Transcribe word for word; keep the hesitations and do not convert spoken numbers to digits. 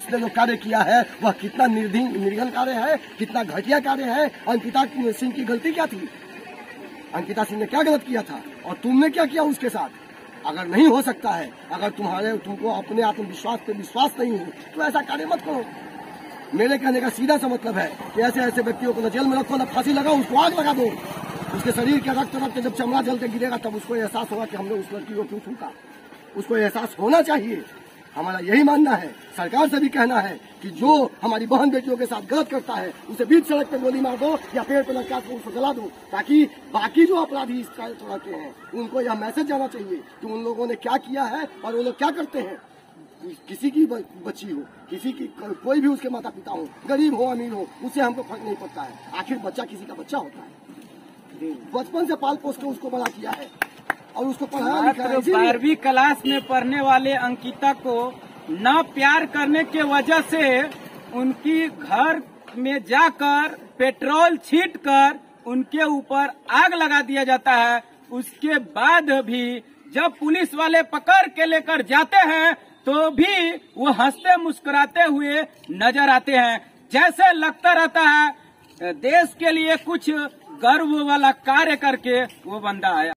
उसने जो कार्य किया है वह कितना निर्घृण कार्य है, कितना घटिया कार्य है। अंकिता सिंह की गलती क्या थी? अंकिता सिंह ने क्या गलत किया था और तुमने क्या किया उसके साथ? अगर नहीं हो सकता है, अगर तुम्हारे तुमको अपने आत्मविश्वास पे विश्वास नहीं है तो ऐसा कार्य मत करो। मेरे कहने का सीधा सा मतलब है कि ऐसे ऐसे व्यक्तियों को न जेल में रखो, न फांसी लगाओ, उसको आग लगा दो। उसके शरीर के रक्त रक्त जब चमड़ा जल के गिरेगा तब उसको एहसास होगा कि हमने उस लड़की को क्यों छूटा। उसको एहसास होना चाहिए। हमारा यही मानना है, सरकार से भी कहना है कि जो हमारी बहन बेटियों के साथ गलत करता है उसे बीच सड़क पे गोली मार दो या पेड़ पे लटका कर उसको जला दो, ताकि बाकी जो अपराधी इस तरह के हैं उनको यह मैसेज जाना चाहिए कि उन लोगों ने क्या किया है और वो लोग क्या करते हैं। किसी की बच्ची हो, किसी की कोई भी उसके माता पिता हो, गरीब हो अमीर हो, उससे हमको फर्क नहीं पड़ता है। आखिर बच्चा किसी का बच्चा होता है। बचपन से पाल पोस के उसको बड़ा किया है और उसको पढ़ाया लिखाया। बारहवीं क्लास में पढ़ने वाले अंकिता को न प्यार करने के वजह से उनकी घर में जाकर पेट्रोल छींटकर उनके ऊपर आग लगा दिया जाता है। उसके बाद भी जब पुलिस वाले पकड़ के लेकर जाते हैं तो भी वो हंसते मुस्कुराते हुए नजर आते हैं, जैसे लगता रहता है देश के लिए कुछ गर्व वाला कार्य करके वो बंदा आया।